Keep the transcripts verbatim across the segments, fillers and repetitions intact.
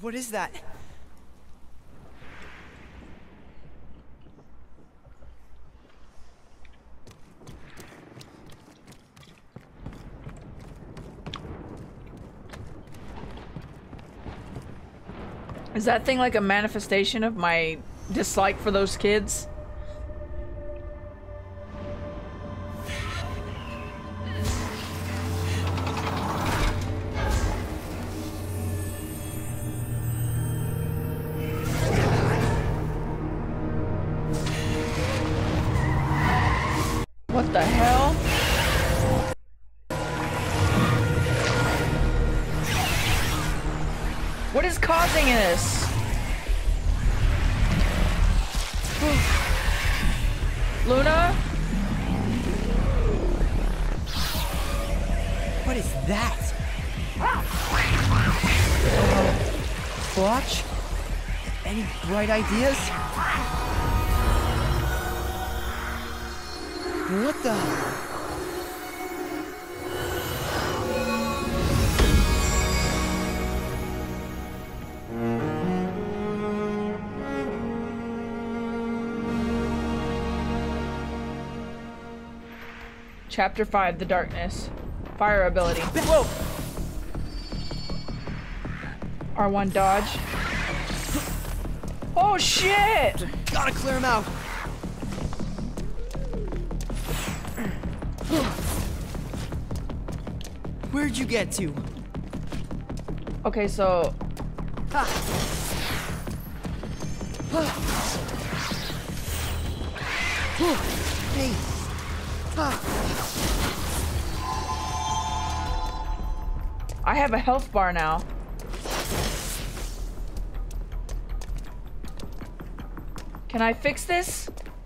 What is that? Is that thing like a manifestation of my dislike for those kids? What the hell? What is causing this? Luna? What is that? Uh, Watch? Any bright ideas? What the? Chapter five, The Darkness. Fire ability. Whoa! R one dodge. Oh shit! Gotta clear him out. Where'd you get to? Okay, so... Hey. I have a health bar now. Can I fix this?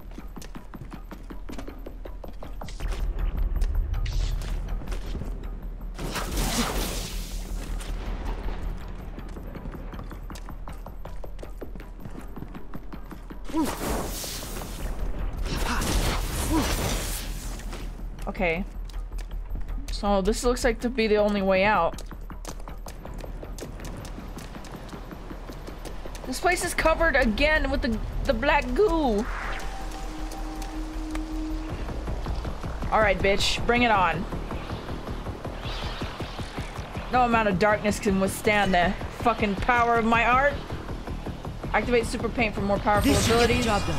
Okay. So this looks like to be the only way out. This place is covered again with the, the black goo. Alright, bitch. Bring it on. No amount of darkness can withstand the fucking power of my art. Activate super paint for more powerful This abilities. should get the job done.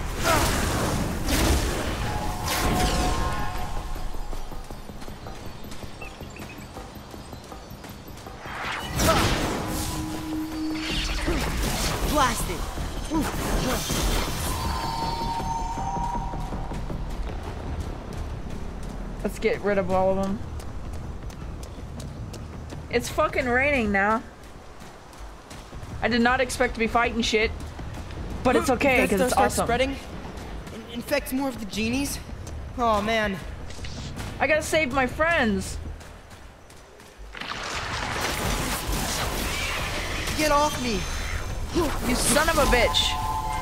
Blast it. Let's get rid of all of them. It's fucking raining now. I did not expect to be fighting shit, but it's okay because it's awesome. Spreading, in infect more of the genies. Oh man, I gotta save my friends. get off me! You son of a bitch.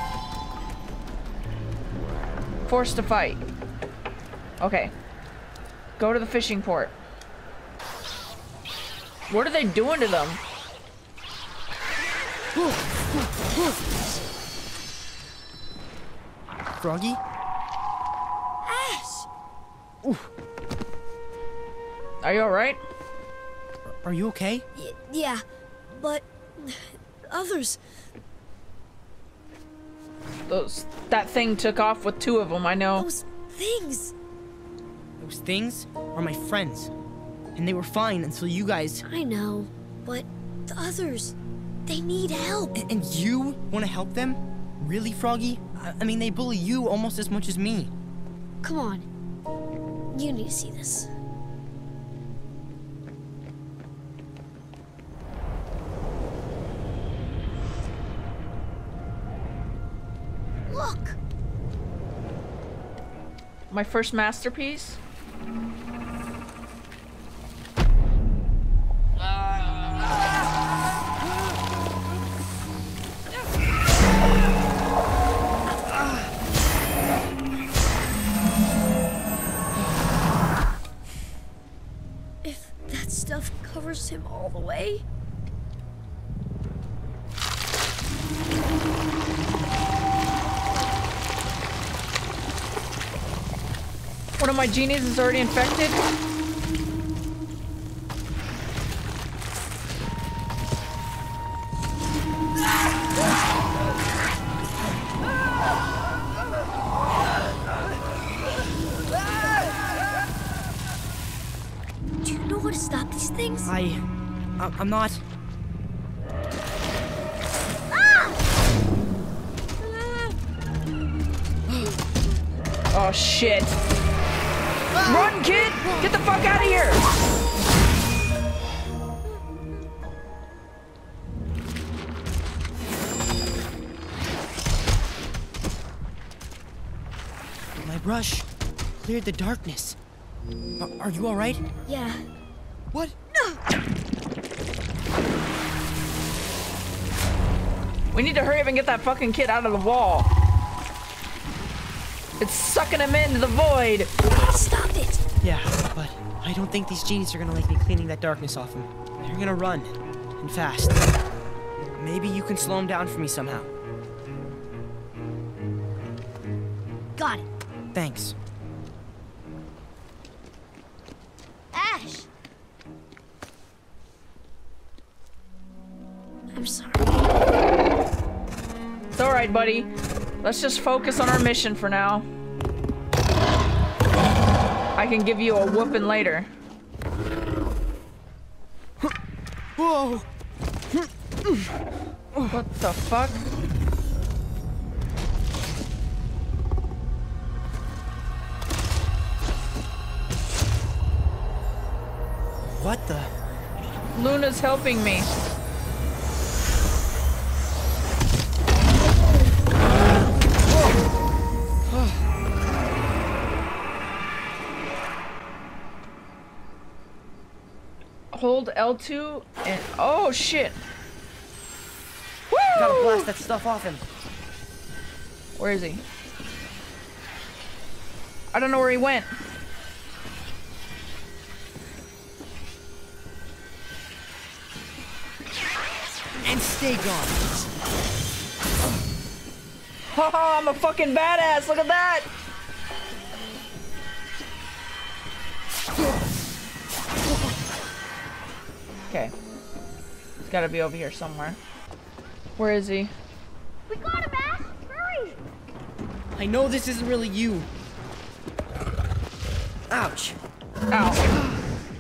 Forced to fight. Okay. Go to the fishing port. What are they doing to them? Froggy? Ash! Oof. Are you alright? Are you okay? Y yeah, but others. Those that thing took off with two of them, I know. Those things. Those things are my friends. And they were fine until you guys... I know, but the others, they need help. And, and you want to help them? Really, Froggy? I, I mean, they bully you almost as much as me. Come on. You need to see this. Look! My first masterpiece? If that stuff covers him all the way, One of my genies is already infected. Do you know how to stop these things? I... I I'm not... Oh shit. Run, kid! Get the fuck out of here! My brush cleared the darkness. Are, are you all right? Yeah. What? We need to hurry up and get that fucking kid out of the wall. It's sucking him into the void. Stop it. Yeah, but I don't think these genies are gonna like me cleaning that darkness off him. They're gonna run, and fast. Maybe you can slow him down for me somehow. Got it. Thanks. Ash. I'm sorry. It's alright, buddy. Let's just focus on our mission for now. I can give you a whooping later. Whoa! What the fuck? What the? Luna's helping me. Hold L two and oh shit. Woo! Gotta blast that stuff off him. Where is he? I don't know where he went. And stay gone. Haha, I'm a fucking badass. Look at that. Okay. He's gotta be over here somewhere. Where is he? We got him, Ash. Hurry. I know this isn't really you. Ouch. Ow.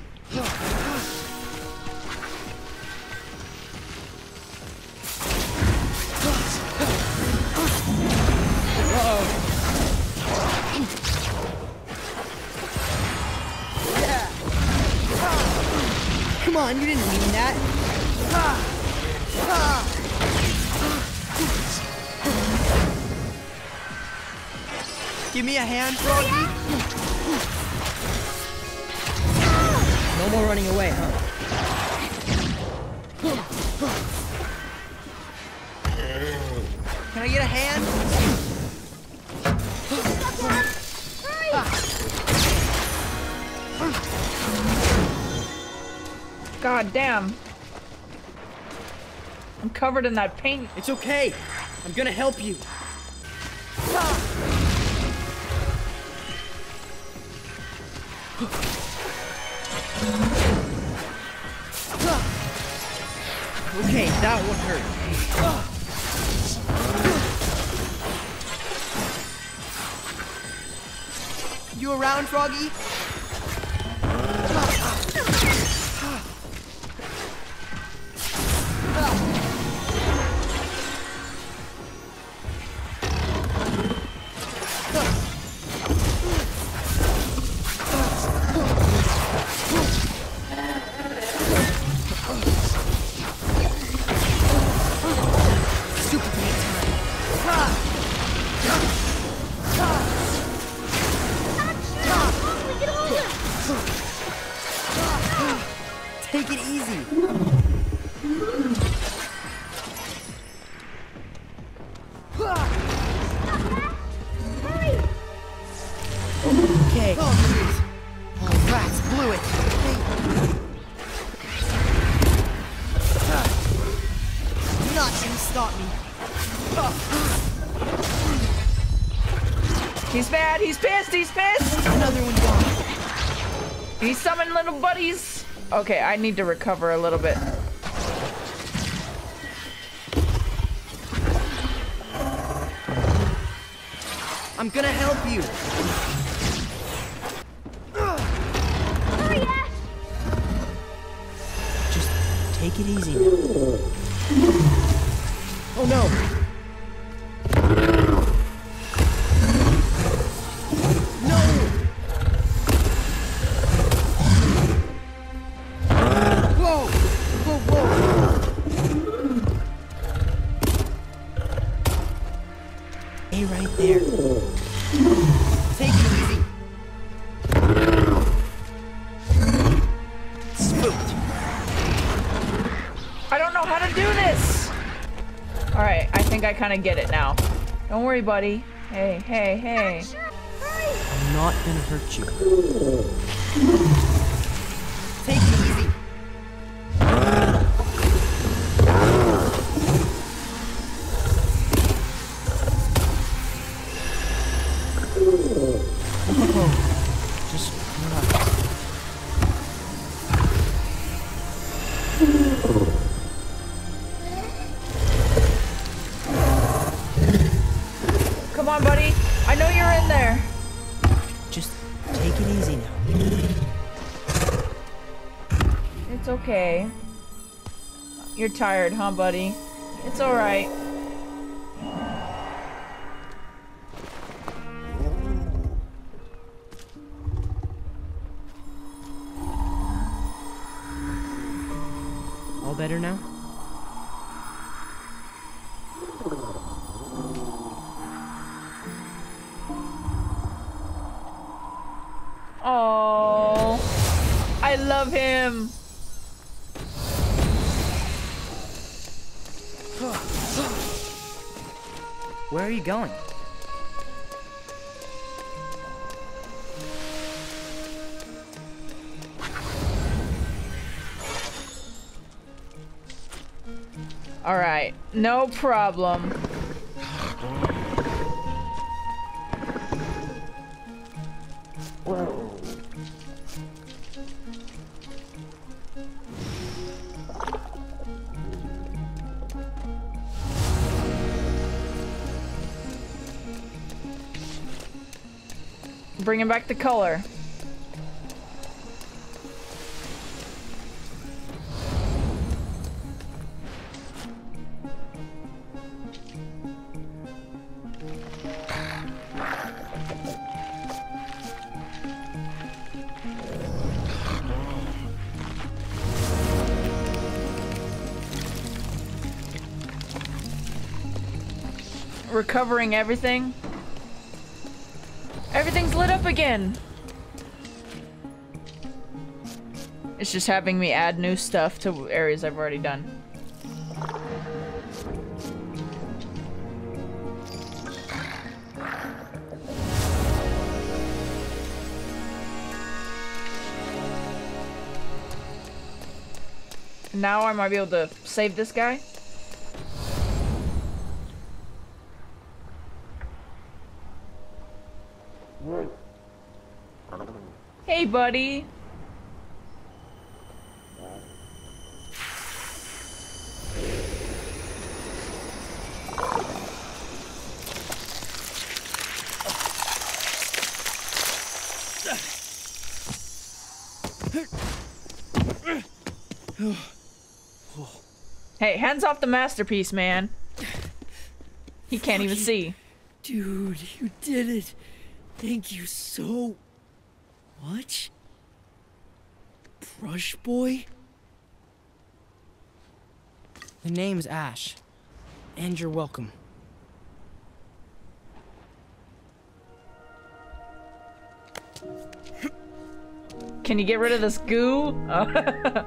Come on, you didn't mean that. Give me a hand, Froggy. No more running away, huh? Can I get a hand? God damn. I'm covered in that paint. It's okay. I'm gonna help you. Okay, that one hurt. You around, Froggy? Take it easy. Okay. Oh, rats blew it. You're not gonna stop me. He's mad. He's pissed. He's pissed. Another one gone. He's summoned little buddies. Okay, I need to recover a little bit. I'm gonna help you. Hurry, Ash! Just take it easy now. Oh no! No! Whoa! Whoa, whoa! Stay right there. Take it easy. Spooked. I don't know how to do this. All right, I think I kind of get it now. Don't worry, buddy. Hey, hey, hey. I'm not gonna hurt you. Take it easy. Whoa. Just relax. Come on, buddy. I know you're in there. Just take it easy now. It's okay. You're tired, huh, buddy? It's all right. All better now? Oh, I love him. Where are you going? All right, no problem. Bringing back the color. Recovering everything. Everything's lit up again. It's just having me add new stuff to areas I've already done. Now I might be able to save this guy. Hey, buddy. Hey, hands off the masterpiece, man. He can't even see. Dude, you did it. Thank you so much. Brush boy? The name's Ash. And you're welcome. Can you get rid of this goo? Oh.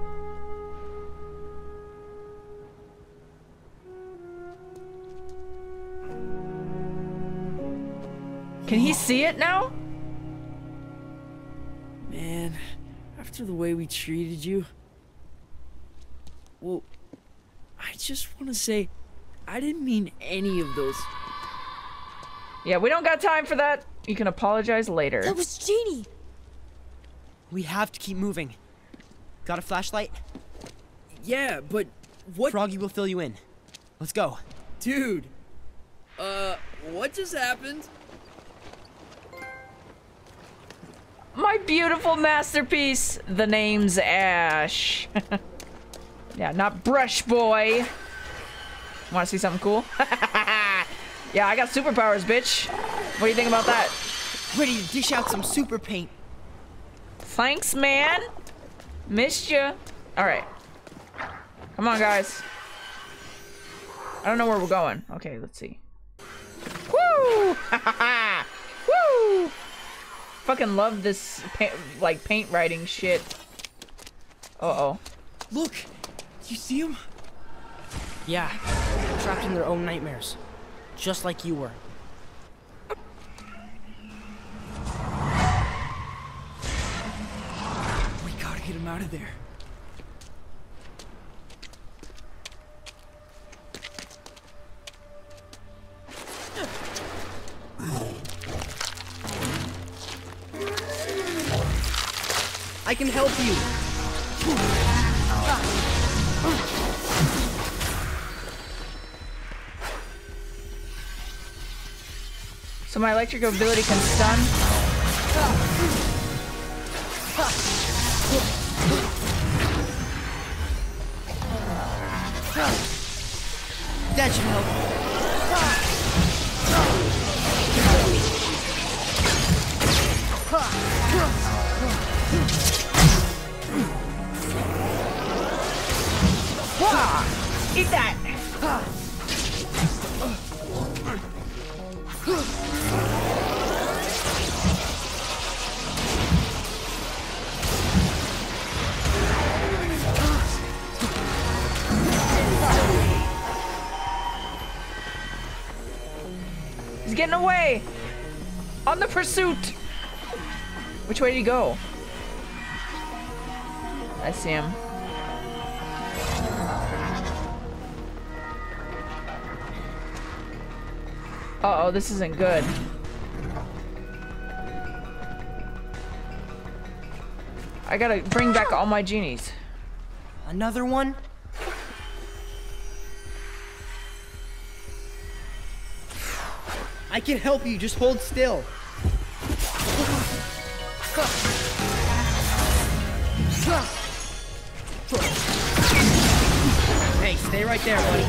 Can he see it now? Man, after the way we treated you... Well, I just want to say, I didn't mean any of those... Yeah, we don't got time for that. You can apologize later. That was Genie. We have to keep moving. Got a flashlight? Yeah, but what? Froggy will fill you in. Let's go. Dude. Uh, what just happened? My beautiful masterpiece. The name's Ash. Yeah, not Brush Boy. Want to see something cool? Yeah, I got superpowers, bitch. What do you think about that? Ready to dish out some super paint. Thanks, man. Missed ya. All right. Come on, guys. I don't know where we're going. Okay, let's see. Woo! Woo! Fucking love this, pa like, paint writing shit. Uh-oh. Look! You see them? Yeah. Trapped in their own nightmares. Just like you were. We gotta get him out of there. I can help you. So my electric ability can stun? That should help. Eat that! He's getting away! On the pursuit! Which way did he go? I see him. Uh-oh, this isn't good. I gotta bring back all my genies. Another one? I can help you, just hold still. Hey, stay right there, buddy.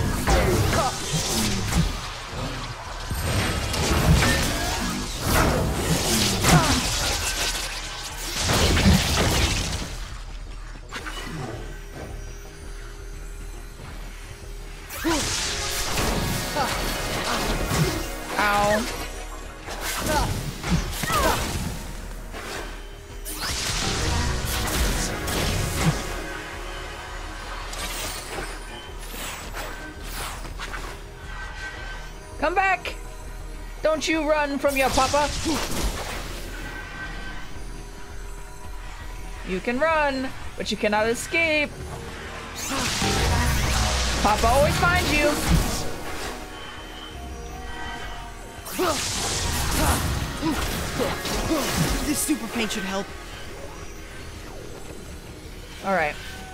Ow. Come back! Don't you run from your papa! You can run, but you cannot escape. Papa always finds you. This super paint should help. All right.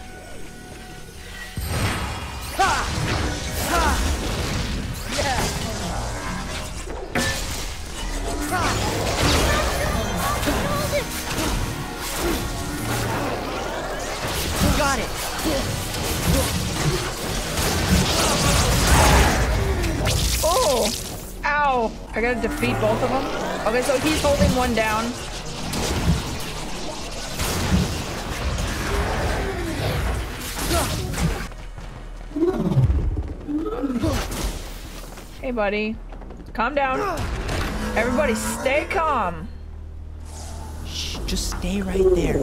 Got it. Oh! Ow! I gotta defeat both of them? Okay, so he's holding one down. Hey, buddy. Calm down. Everybody stay calm. Shh, just stay right there.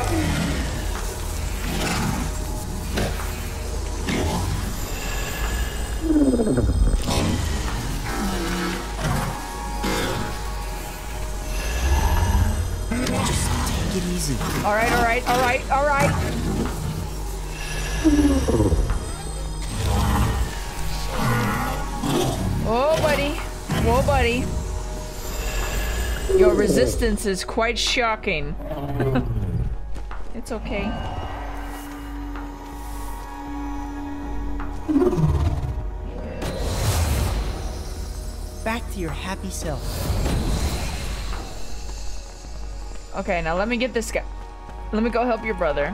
Just take it easy. All right, all right, all right, all right. Oh, buddy. Whoa, buddy. Your resistance is quite shocking. It's okay. Back to your happy self. Okay, now let me get this guy. Let me go help your brother.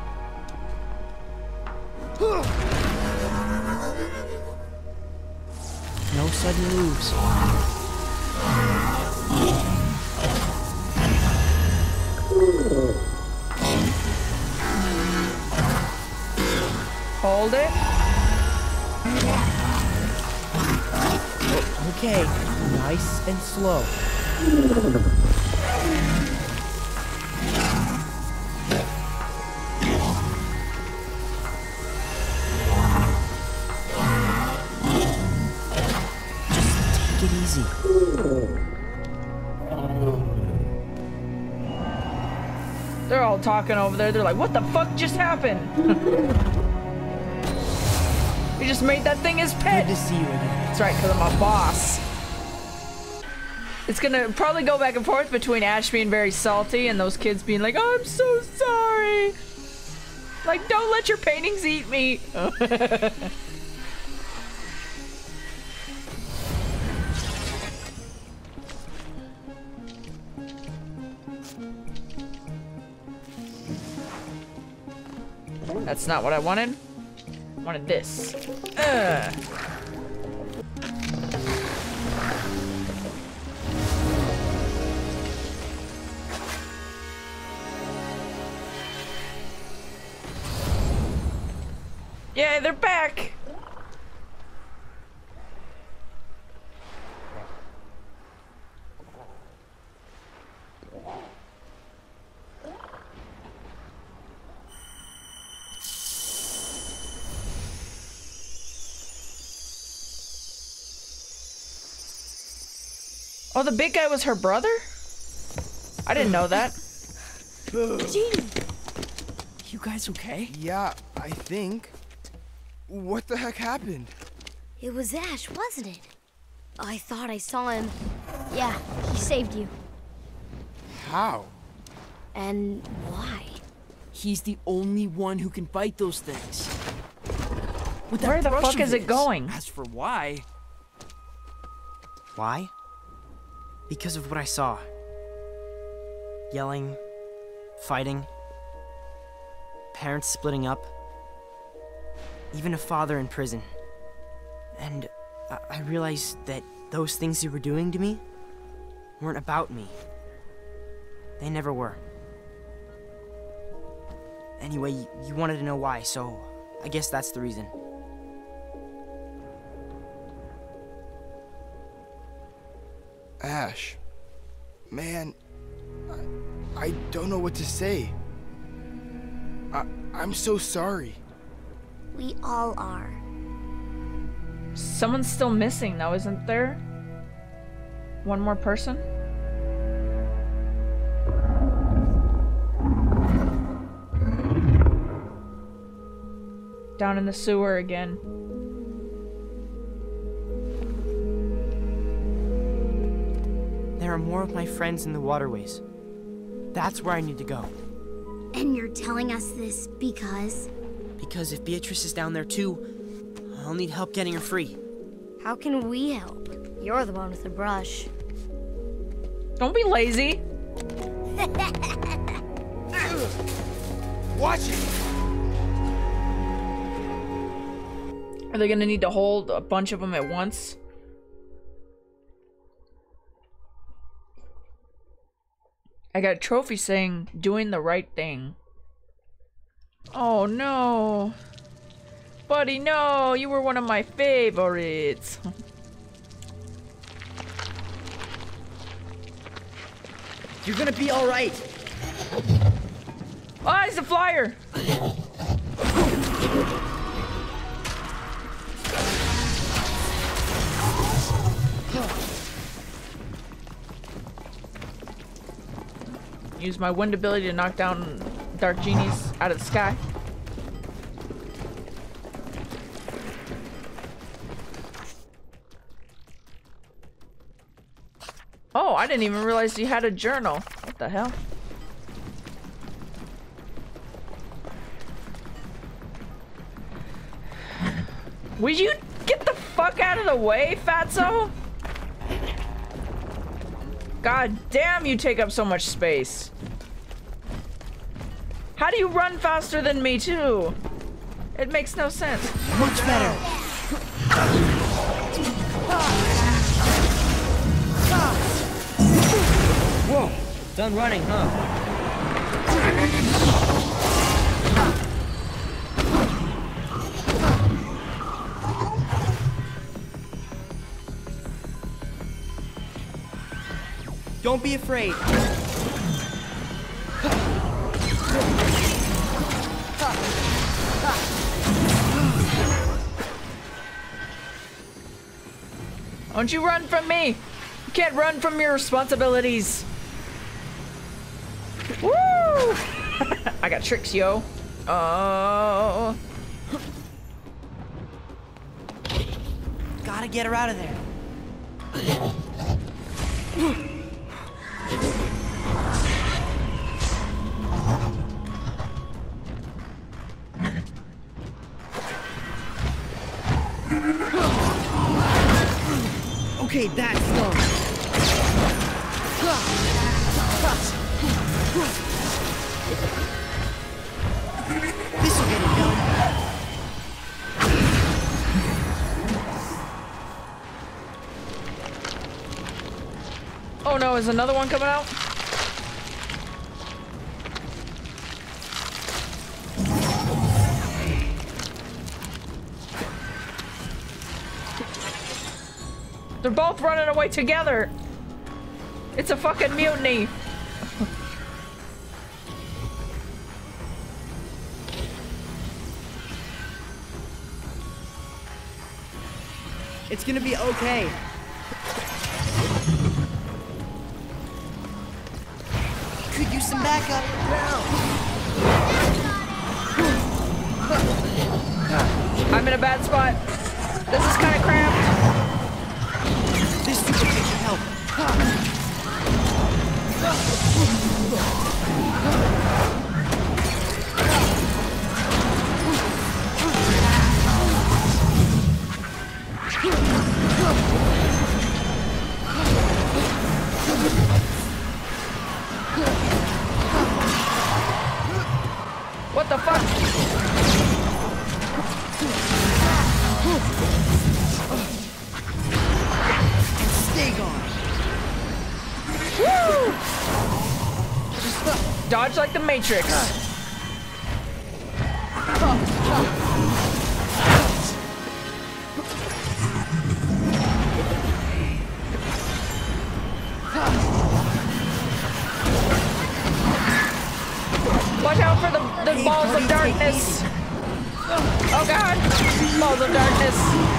No sudden moves. Hold it. Okay, nice and slow. Just take it easy. They're all talking over there. They're like, what the fuck just happened? You just made that thing his pet. Good to see you again. That's right, because I'm a boss. It's gonna probably go back and forth between Ash being very salty and those kids being like, oh, I'm so sorry. Like, don't let your paintings eat me. That's not what I wanted. I wanted this. Ugh. Yeah, they're back. Oh, the big guy was her brother? I didn't know that. Genie! You guys okay? Yeah, I think. What the heck happened? It was Ash, wasn't it? I thought I saw him. Yeah, he saved you. How? And why? He's the only one who can fight those things. With that Where the brush fuck of is it his. going? As for why, Why? Because of what I saw. Yelling, fighting, parents splitting up, even a father in prison. And I, I realized that those things you were doing to me weren't about me. They never were. Anyway, you, you wanted to know why, so I guess that's the reason. Ash. Man, I, I don't know what to say. I, I'm so sorry. We all are. Someone's still missing though, isn't there? One more person? Down in the sewer again. There are more of my friends in the waterways. That's where I need to go. And you're telling us this because? Because if Beatrice is down there too, I'll need help getting her free. How can we help? You're the one with the brush. Don't be lazy. Watch it! Are they gonna need to hold a bunch of them at once? I got a trophy saying doing the right thing. Oh no. Buddy, no, you were one of my favorites. You're gonna be all right. Ah, he's a flyer. Use my wind ability to knock down dark genies out of the sky. Oh, Oh, I didn't even realize you had a journal. What the hell? Will you get the fuck out of the way, Fatso? God damn, you take up so much space. How do you run faster than me, too? It makes no sense. Much better. Whoa, done running, huh? Don't be afraid. Don't you run from me! You can't run from your responsibilities. Woo! I got tricks, yo. Oh. Gotta get her out of there. Okay, that's done. This'll get it done. Oh no, is another one coming out? They're both running away together. It's a fucking mutiny. It's gonna be okay. Could use some backup. I'm in a bad spot. This is kind of cramped. This super kit should help. What the fuck? Stay gone. Woo! Dodge like the Matrix. Watch out for the, the Hey, balls buddy, of take darkness. Oh god! Balls of darkness.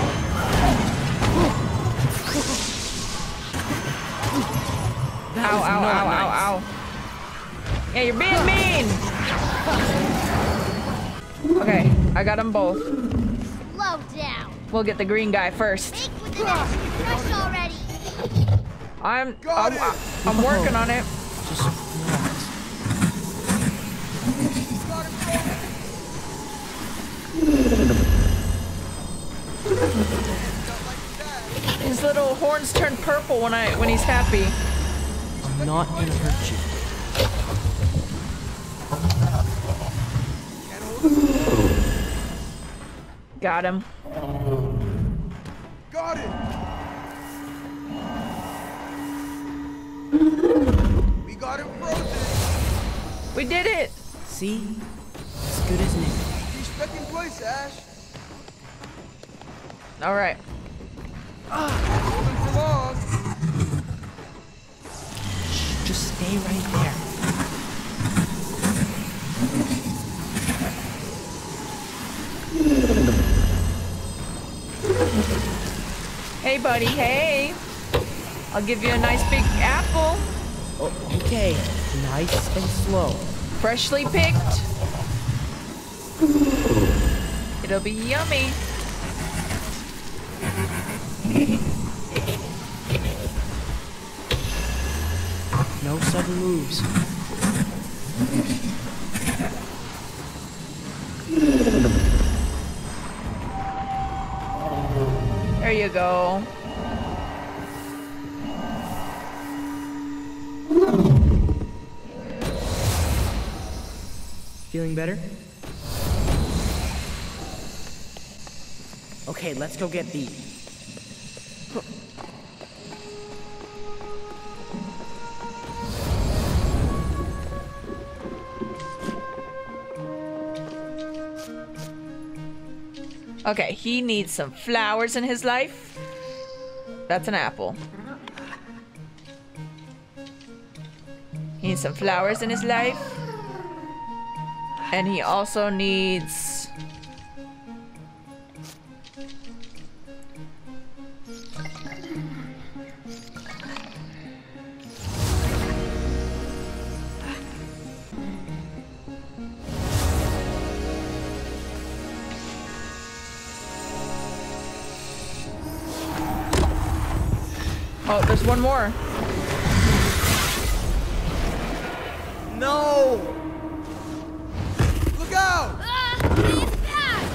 That Ow, was ow, not ow, nice. ow, ow. Yeah, you're being mean! Okay, I got them both. Slow down. We'll get the green guy first. Make with an extra fresh already. I'm Got I'm, it. I'm working on it. Just relax. His little horns turn purple when I when he's happy. I'm not gonna hurt you. Got him. Got it. We got him frozen. We did it. See? As good as new. He's stuck in place, Ash. All right. Moving for long. Just stay right there. Hey, buddy. Hey. I'll give you a nice big apple. Oh, okay. Nice and slow. Freshly picked. It'll be yummy. No sudden moves. There you go. Feeling better? Okay, let's go get B. Okay, he needs some flowers in his life. That's an apple. He needs some flowers in his life. And he also needs... Oh, there's one more. No! Look out! Ah! He's back!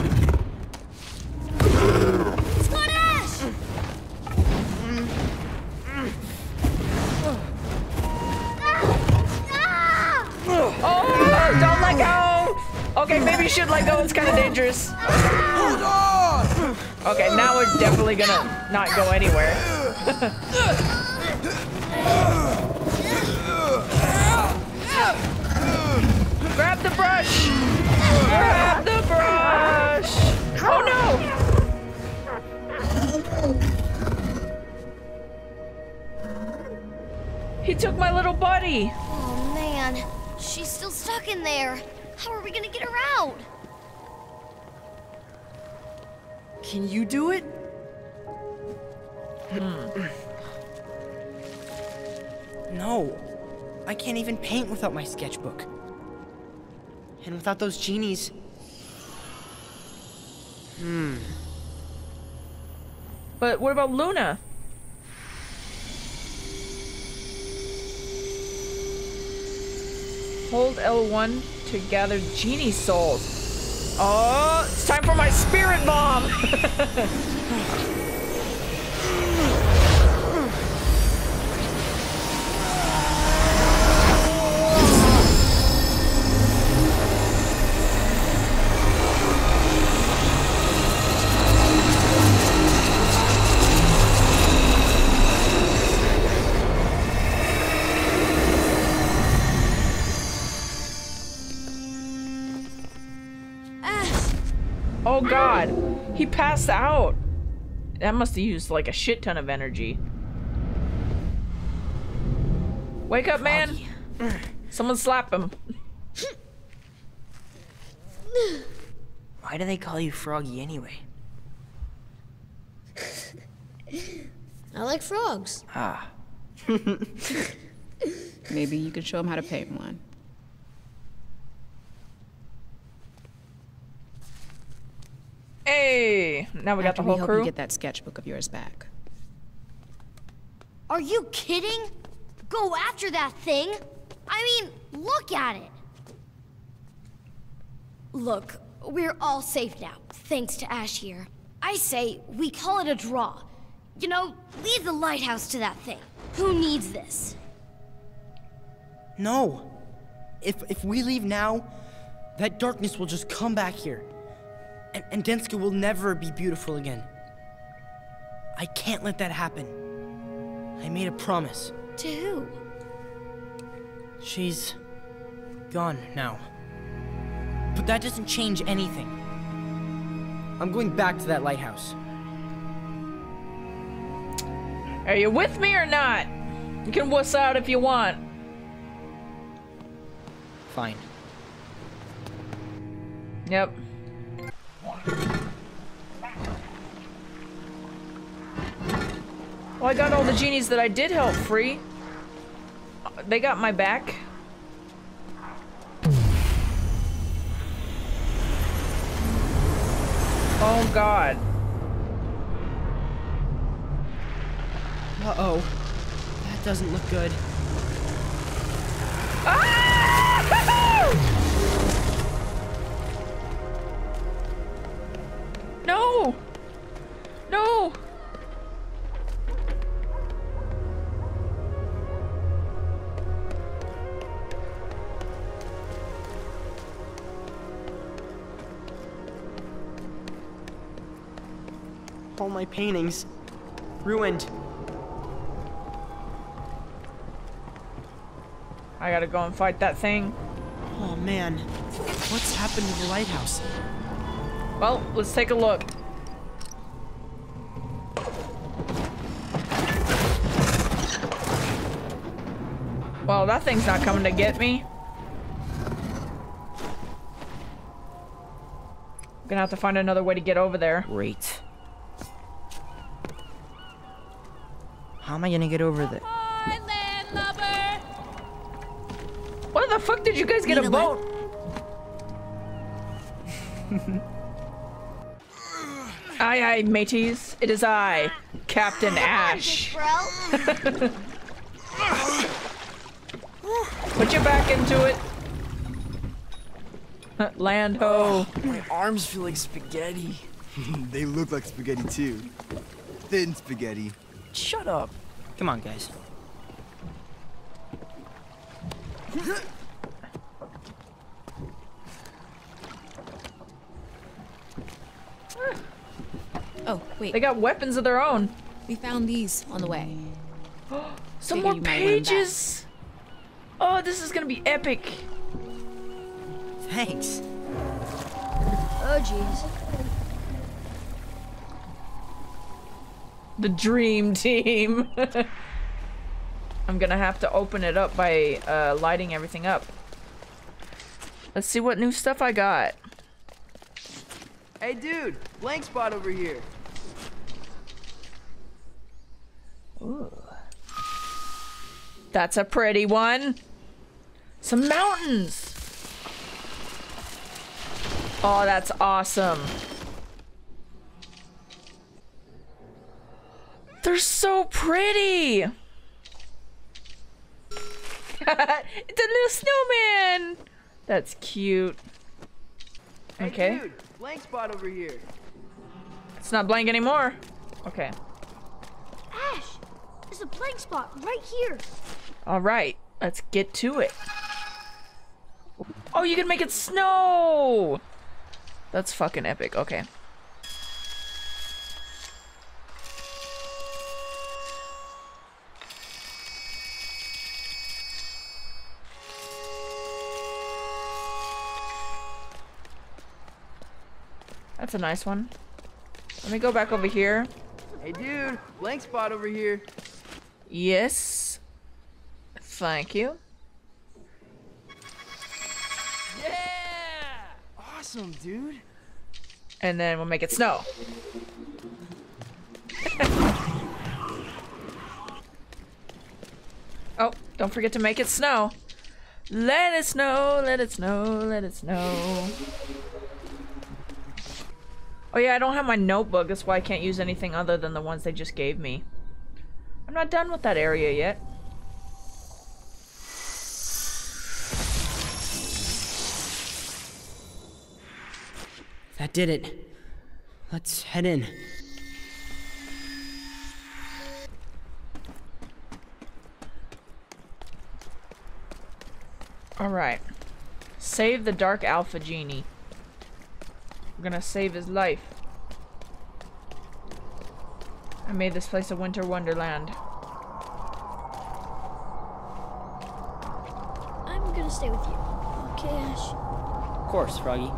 Squad Ash! Ah! Oh, don't let go! Okay, maybe you should let go. It's kind of dangerous. Hold on! Okay, now we're definitely gonna not go anywhere. Grab the brush! Grab the brush! Oh no! He took my little buddy! Oh man, she's still stuck in there. How are we gonna get her out? Can you do it? No. I can't even paint without my sketchbook. And without those genies... Hmm. But what about Luna? Hold L one to gather genie souls. Oh, it's time for my spirit bomb! Oh god, he passed out. That must have used like a shit ton of energy. Wake up, man. Someone slap him. Why do they call you Froggy anyway? I like frogs. Ah. Maybe you could show him how to paint one. Hey, now we got After the whole we help crew. you get that sketchbook of yours back. Are you kidding? Go after that thing? I mean, look at it. Look, we're all safe now, thanks to Ash here. I say we call it a draw. You know, leave the lighthouse to that thing. Who needs this? No. If, if we leave now, that darkness will just come back here. And, and Denska will never be beautiful again. I can't let that happen. I made a promise. To who? She's gone now. But that doesn't change anything. I'm going back to that lighthouse. Are you with me or not? You can wuss out if you want. Fine. Yep. Well, I got all the genies that I did help free. They got my back. Oh god. Uh-oh. That doesn't look good. All my paintings. Ruined. I gotta go and fight that thing. Oh man. What's happened to the lighthouse? Well, let's take a look. Well, that thing's not coming to get me. Gonna have to find another way to get over there. Great. How am I gonna get over there? Hi, landlubber! Why the fuck did you guys get Need a a boat? Aye, aye, mateys. It is I, Captain Ash. Bro. Put your back into it. Land ho. My arms feel like spaghetti. They look like spaghetti too. Thin spaghetti. Shut up. Come on, guys. Oh, wait. They got weapons of their own. We found these on the way. Some Figure more you might want 'em pages. Oh, this is gonna be epic. Thanks. Oh, jeez. The dream team. I'm gonna have to open it up by uh, lighting everything up. Let's see what new stuff I got. Hey, dude, blank spot over here. That's a pretty one. Some mountains. Oh, that's awesome. They're so pretty. It's a little snowman. That's cute. Okay. Hey, dude, blank spot over here. It's not blank anymore. Okay. Ash, there's a blank spot right here. All right. Let's get to it. Oh, you can make it snow. That's fucking epic. Okay. That's a nice one. Let me go back over here. Hey, dude, blank spot over here. Yes. Thank you. Yeah! Awesome, dude. And then we'll make it snow. Oh, don't forget to make it snow. Let it snow, let it snow, let it snow. Oh yeah, I don't have my notebook. That's why I can't use anything other than the ones they just gave me. I'm not done with that area yet. That did it. Let's head in. Alright. Save the Dark Alpha Genie. We're gonna save his life. I made this place a winter wonderland. I'm gonna stay with you. Okay, Ash? Of course, Froggy.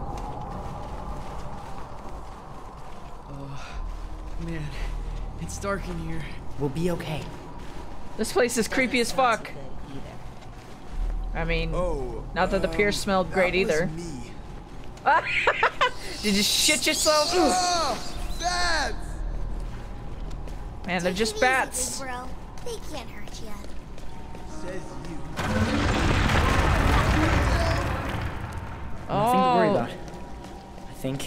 Man, it's dark in here. We'll be okay. This place is creepy as fuck. I mean, Oh. not that the pier um, smelled great that was either. Me. Did you shit yourself? Oh, bats! Man, they're just bats. Bro. They can't hurt you. Says you. Nothing to worry Oh, about. I think.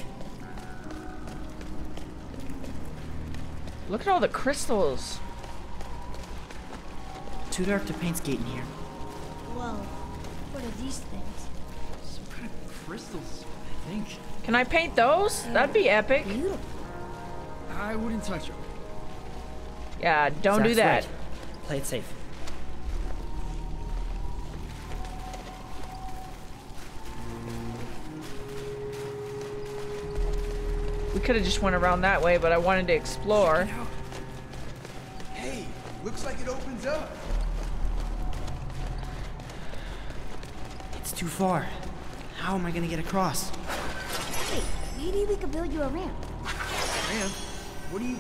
look at all the crystals. Too dark to paint skate in here. Whoa. What are these things? Some kind of crystals, I think. Can I paint those? That'd be epic. Beautiful. I wouldn't touch them. Yeah, don't do Zach's that. right. Play it safe. We could have just went around that way, but I wanted to explore. Hey, looks like it opens up. It's too far. How am I gonna get across? Hey, maybe we could build you a ramp. Ramp? What do you...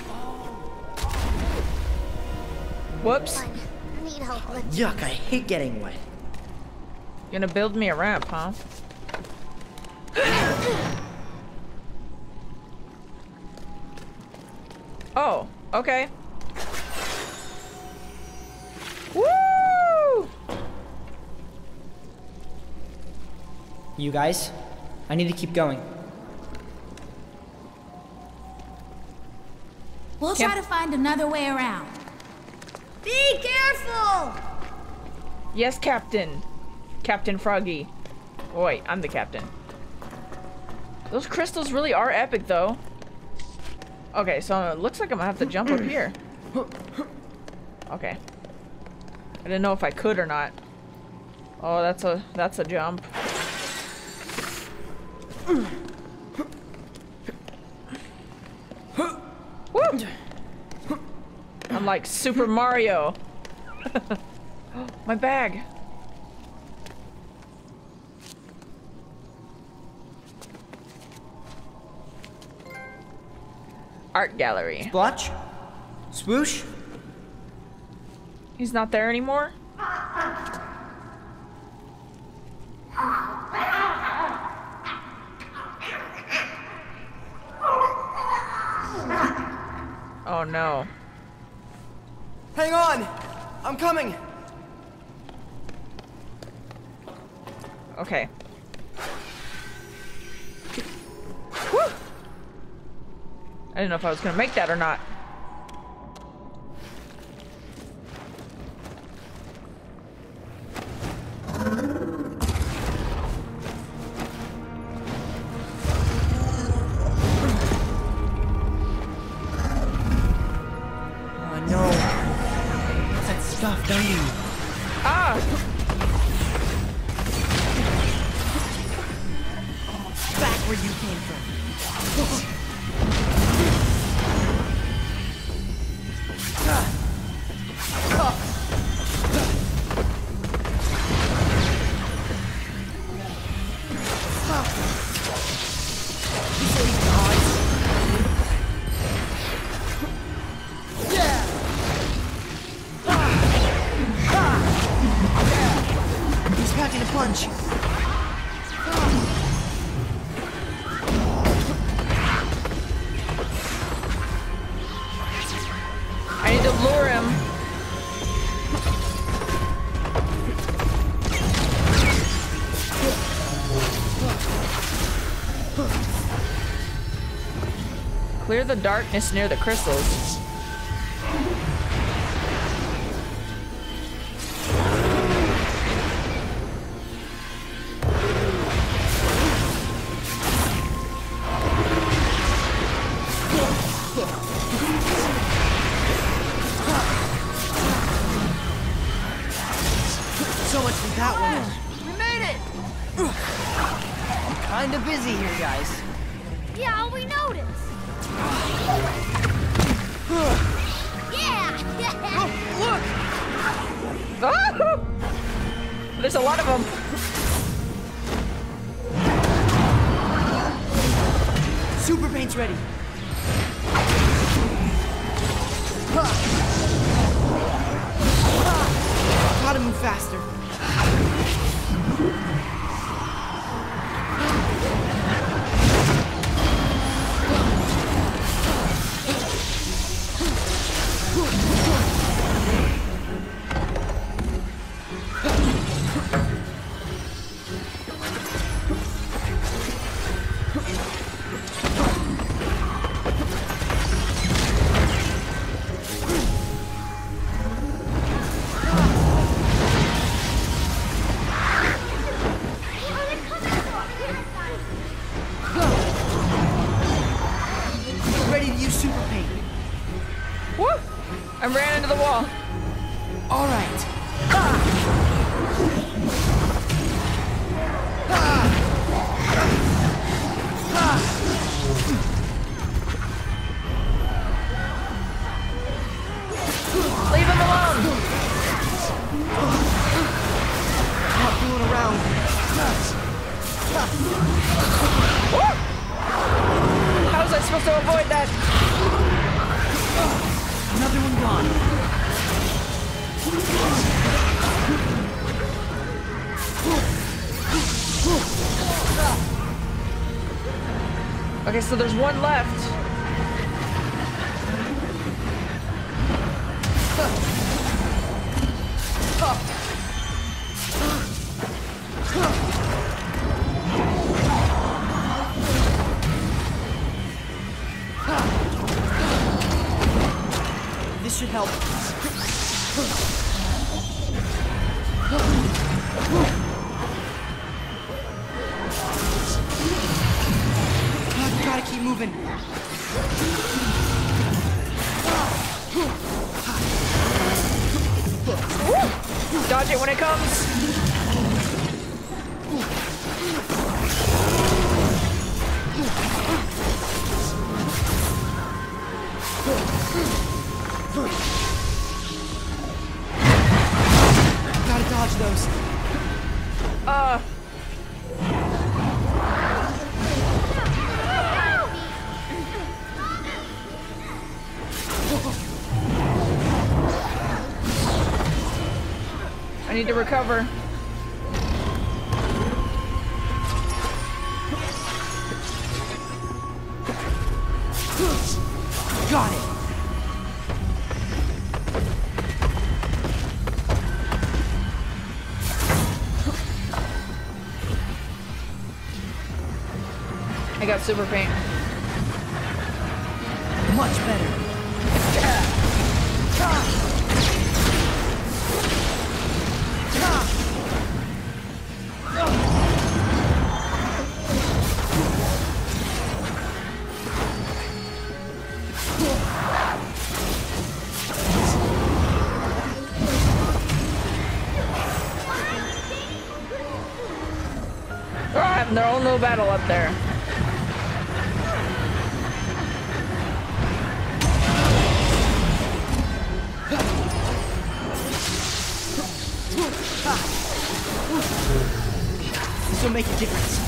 Whoops. I need help with Yuck, I hate getting wet. You're gonna build me a ramp, huh? Oh, okay. Woo! You guys, I need to keep going. We'll Can't- try to find another way around. Be careful! Yes, Captain. Captain Froggy. Oh, wait, I'm the captain. Those crystals really are epic, though. Okay, so it looks like I'm gonna have to jump up here. Okay. I didn't know if I could or not. Oh, that's a that's a jump. Woo! I'm like Super Mario. My bag. Art gallery. Splotch? Swoosh? He's not there anymore? Oh no. Hang on! I'm coming! Okay. Woo! I didn't know if I was gonna make that or not. Oh no. What's that stuff under you? Ah! Back where you came from. He's packing a punch. I need to lure him. Clear the darkness near the crystals. So much for that one. We made it! Kinda busy here, guys. Yeah, we noticed. Yeah! Look! Ah! There's a lot of them. Super paint's ready. Gotta move faster. Ready to use super paint. Woo! I ran into the wall. All right. How was I supposed to avoid that? Another one gone. Okay, so there's one left. This should help. God, gotta keep moving. Dodge it when it comes. Gotta dodge those. Uh. I need to recover. Got it. I got super pain. Much better. They're all having their own little battle up there. This will make a difference.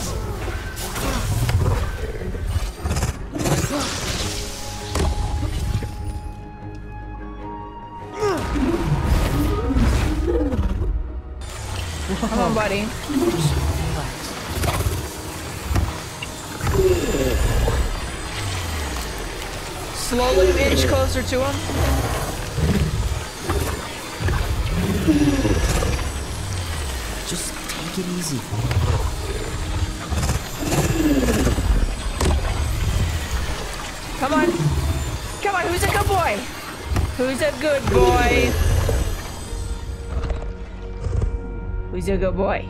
Come on, buddy. Slowly inch closer to him. Just take it easy. Come on. Come on, who's a good boy? Who's a good boy? Who's a good boy?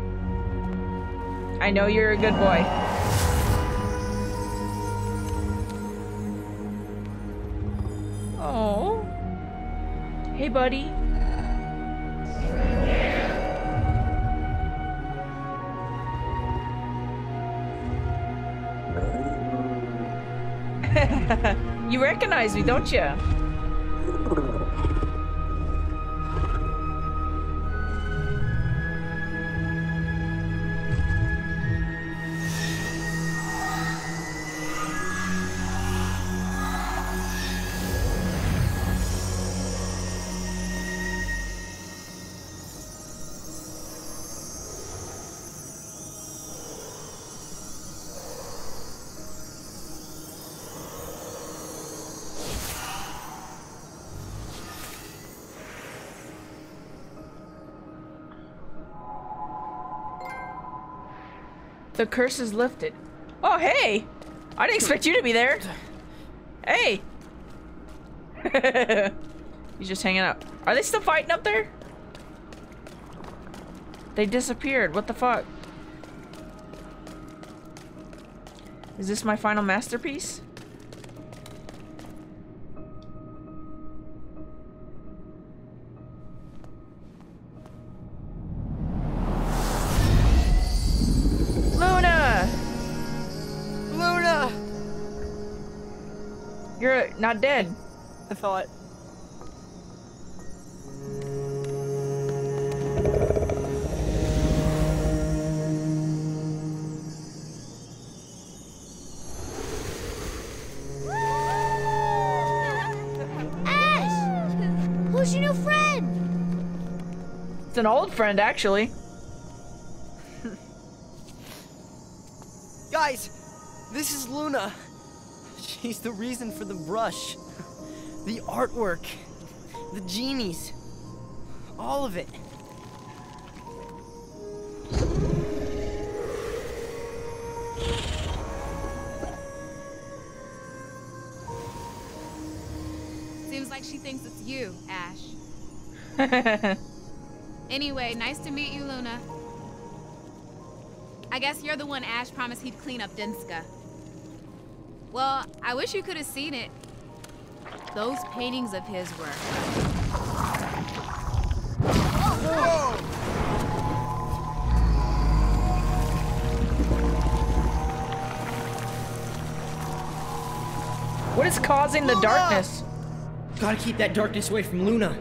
I know you're a good boy. Oh. Hey, buddy. You recognize me, don't you? The curse is lifted. Oh, hey! I didn't expect you to be there. Hey! He's just hanging out. Are they still fighting up there? They disappeared. What the fuck? Is this my final masterpiece? You're not dead. I thought. friend. It's an old friend, actually. Guys, this is Luna. She's the reason for the brush. The artwork. The genies. All of it. Seems like she thinks it's you, Ash. Anyway, nice to meet you, Luna. I guess you're the one Ash promised he'd clean up Dinska. Well, I wish you could have seen it. Those paintings of his were... What is causing the darkness? Gotta keep that darkness away from Luna.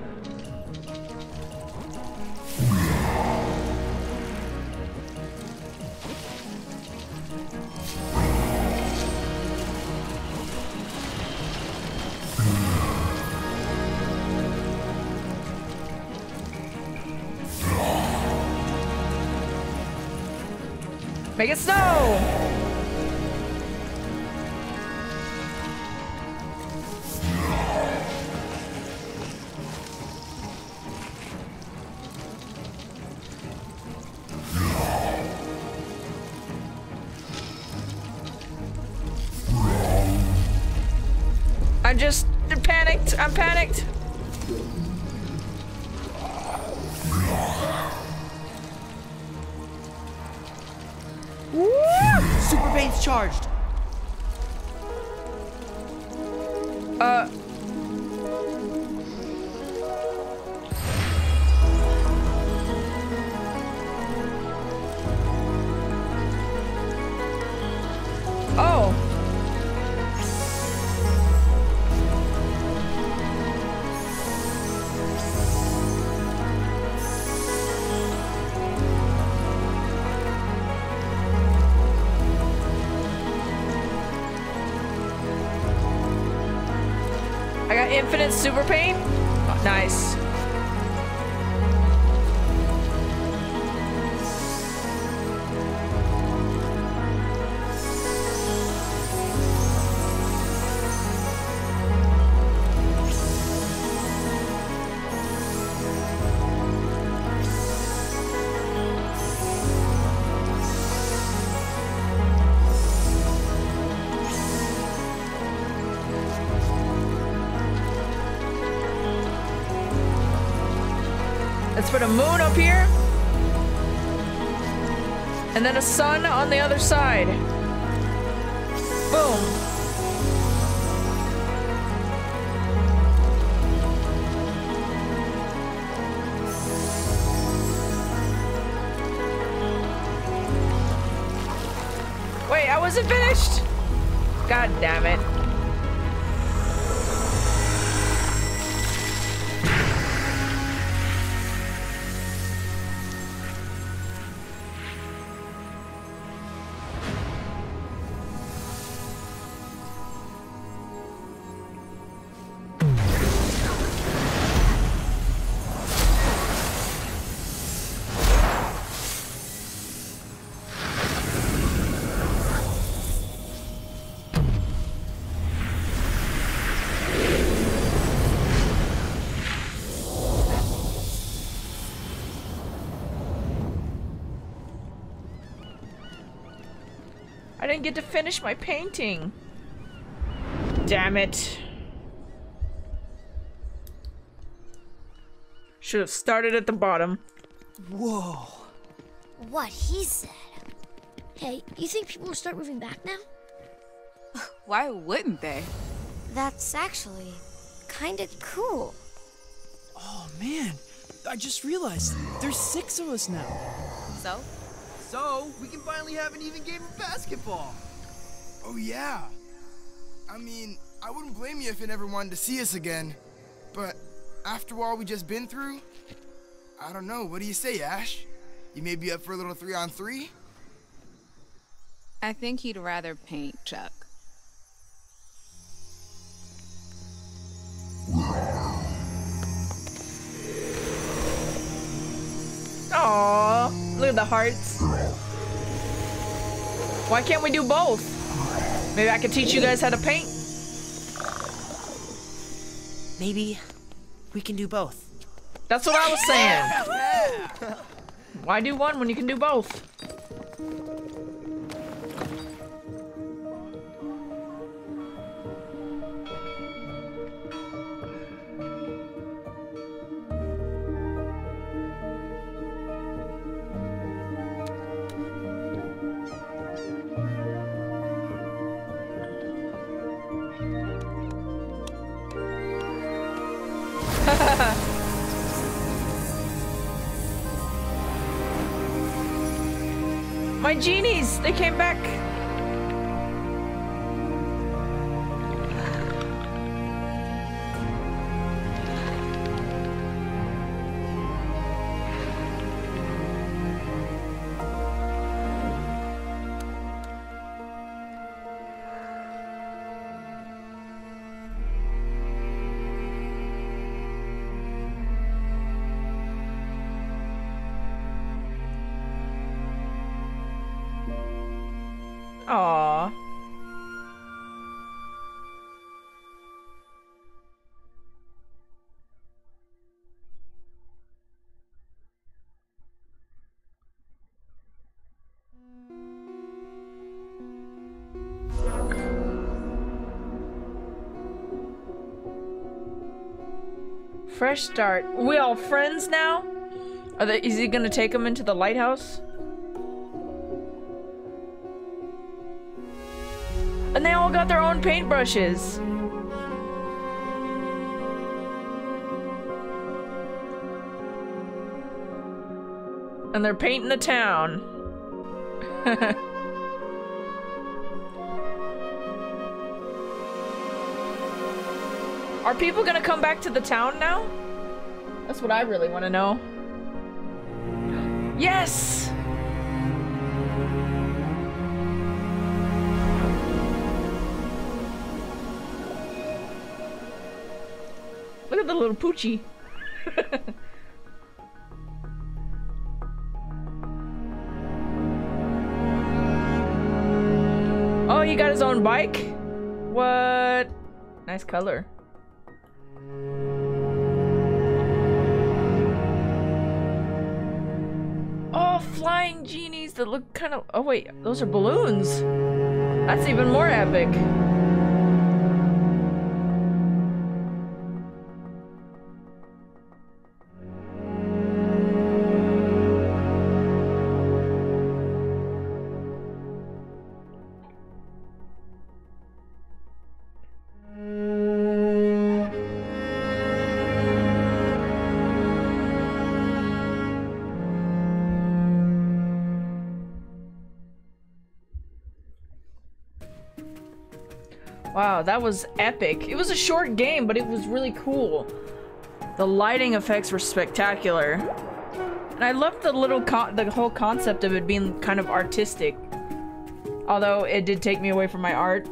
Make it snow! I'm just panicked. I'm panicked. Woo! Super paint's charged. Uh. Oh. I got infinite super paint. Oh, nice. Let's put a moon up here. And then a sun on the other side. Boom. Wait, I wasn't finished. God damn it. I didn't get to finish my painting. Damn it. Should have started at the bottom. Whoa. What he said. Hey, you think people will start moving back now? Why wouldn't they? That's actually kind of cool. Oh man, I just realized there's six of us now. So? So, we can finally have an even game of basketball. Oh yeah. I mean, I wouldn't blame you if you never wanted to see us again. But after all we just been through, I don't know, what do you say, Ash? You may be up for a little three on three? I think he'd rather paint, Chuck. go. Look at the hearts. Why can't we do both? Maybe I could teach you guys how to paint. Maybe we can do both. That's what I was saying. Why do one when you can do both? My genies, they came back. Aww. Fresh start. We all friends now? Are they, is he gonna take him into the lighthouse? And they all got their own paintbrushes. And they're painting the town. Are people gonna come back to the town now? That's what I really want to know. Yes! Look at the little poochie. Oh, he got his own bike? What? Nice color. Oh, flying genies that look kind of... Oh wait, those are balloons. That's even more epic. Wow, that was epic. It was a short game, but it was really cool. The lighting effects were spectacular. And I loved the little con the whole concept of it being kind of artistic. Although it did take me away from my art.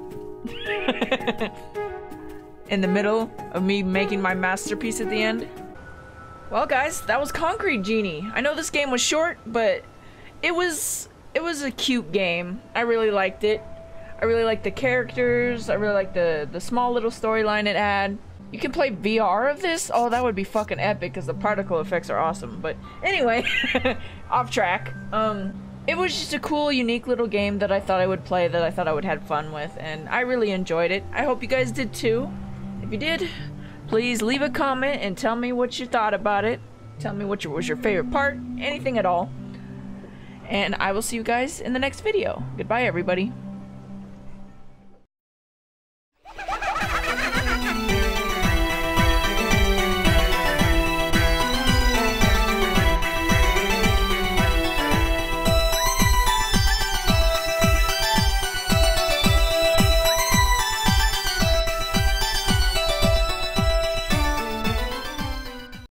In the middle of me making my masterpiece at the end. Well guys, that was Concrete Genie. I know this game was short, but it was it was a cute game. I really liked it. I really like the characters. I really like the the small little storyline it had. You can play V R of this? Oh, that would be fucking epic because the particle effects are awesome. But anyway, off track. Um, it was just a cool, unique little game that I thought I would play, that I thought I would have fun with, and I really enjoyed it. I hope you guys did too. If you did, please leave a comment and tell me what you thought about it. Tell me what your, was your favorite part, anything at all. And I will see you guys in the next video. Goodbye, everybody.